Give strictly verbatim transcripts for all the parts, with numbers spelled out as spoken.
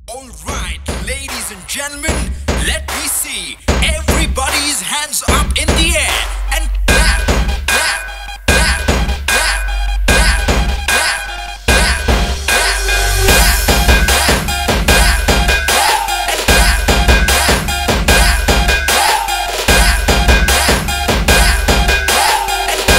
Alright, ladies and gentlemen, let me see everybody's hands up in the air and clap, clap, clap, clap, clap, clap, clap, clap, clap, clap, clap, clap, and clap, clap, clap, clap, clap, clap, clap, clap, and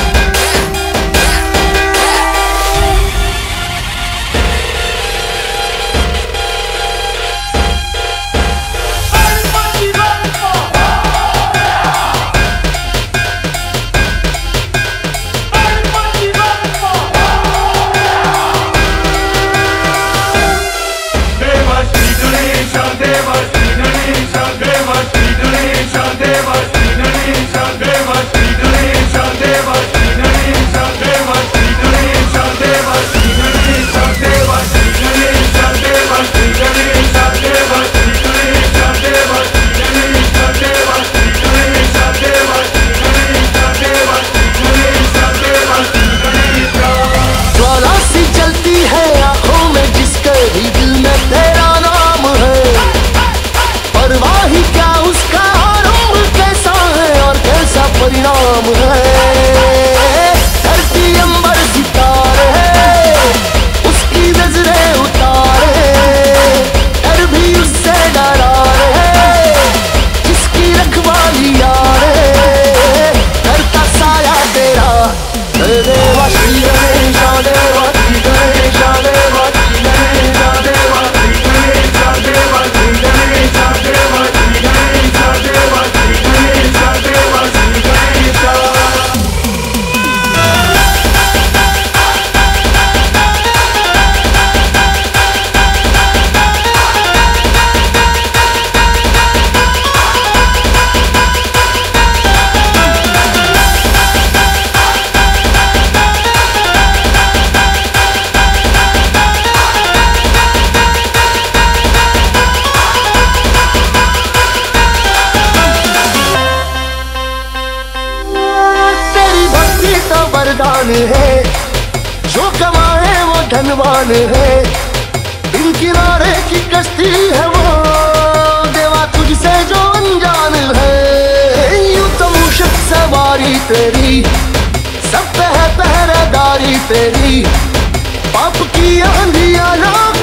परिणाम है। धरती अंबर सितारे है, उसकी नजरें उतारे, डर भी उससे डरा रहे, जिसकी रखवाली यारे, करता साया तेरा देवा श्री गणेश देवा श्री गणेश देवा श्री गणेश देवा श्री गणेश देवा श्री गणेश देवा श्री गणेश देवा श्री गणेश देवा श्री गणेश। वरदान है, जो कमाए वो धनवान है, इन किनारे की कश्ती है वो देवा तुझसे जो अनजान है। यूं तो मुश्क सवारी तेरी, सब पे है पहरेदारी तेरी, पाप की आंधियां